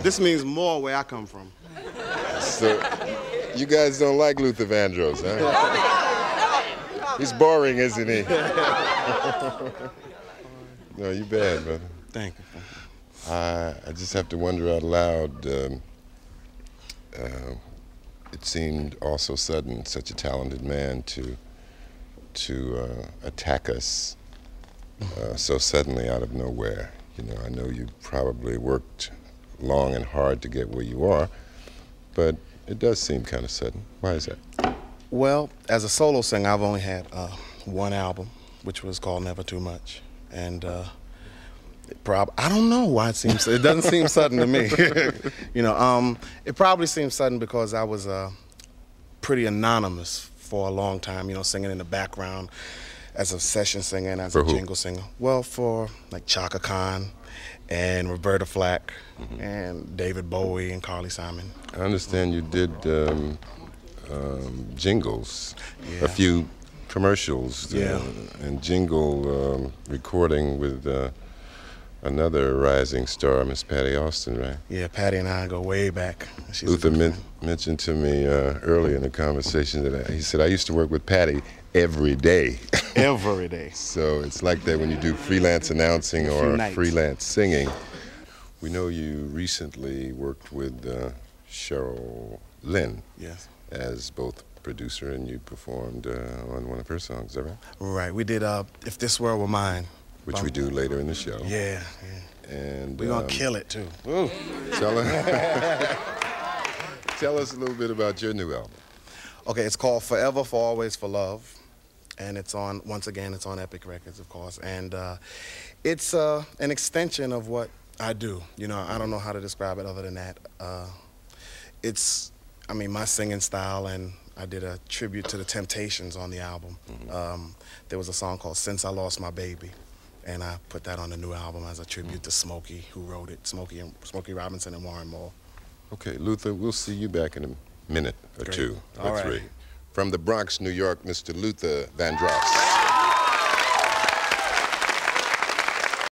This means more where I come from. So, you guys don't like Luther Vandross, huh? He's boring, isn't he? No, you bad, brother. Thank you. I just have to wonder out loud. It seemed all so sudden, such a talented man to attack us so suddenly out of nowhere. You know, I know you probably worked long and hard to get where you are, but it does seem kind of sudden. Why is that? Well, as a solo singer, I've only had one album, which was called Never Too Much, and I don't know why it doesn't seem sudden to me. You know, it probably seems sudden because I was pretty anonymous for a long time, you know, singing in the background as a session singer and as For a who? jingle singer. Well, for like Chaka Khan and Roberta Flack and David Bowie and Carly Simon. I understand you did jingles, Yeah. a few commercials, Yeah. and jingle recording with another rising star, Miss Patty Austin, right? Yeah, Patty and I go way back. She's a Luther good friend. mentioned to me earlier in the conversation that he said, I used to work with Patty every day. Every day. So it's like that when you do freelance announcing or nights. freelance singing. We know you recently worked with Cheryl Lynn Yes. as both producer, and you performed on one of her songs, is that right? Right. We did If This World Were Mine. Which we do later in the show. Yeah. And We're going to kill it, too. Woo. Tell us a little bit about your new album. Okay, it's called Forever, For Always, For Love. And it's on, once again, it's on Epic Records, of course. And it's an extension of what I do. You know, I don't know how to describe it other than that. It's, I mean, my singing style, and I did a tribute to the Temptations on the album. There was a song called Since I Lost My Baby. And I put that on the new album as a tribute to Smokey, who wrote it, Smokey Robinson and Warren Moore. Okay, Luther, we'll see you back in a minute or Great. two All or right. three. From the Bronx, New York, Mr. Luther Vandross.